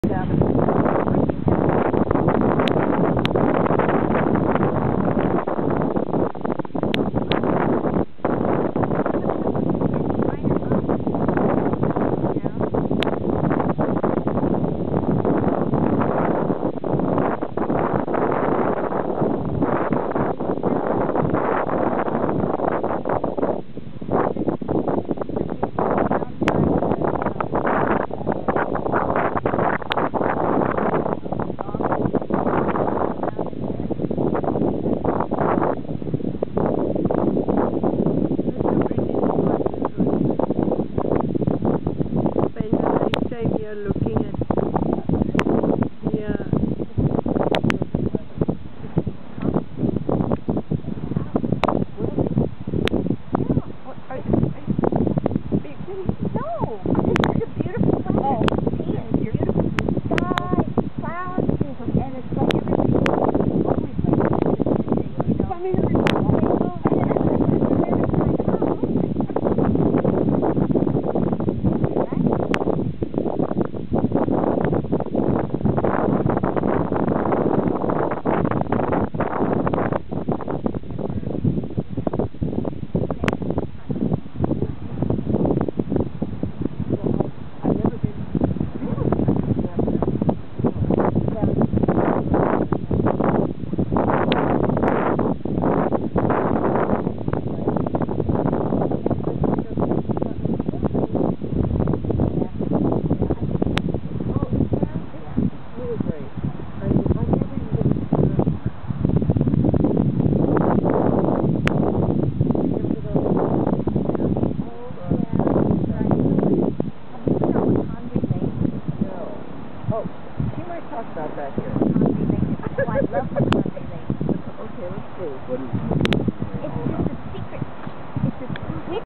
You're looking at here. No, this is a beautiful place. Oh, see, and it's beautiful sky, clouds, and it's like everything always like this. Come here. Oh, she might talk about that here. Oh, I love the Conway Lake. Okay, let's see.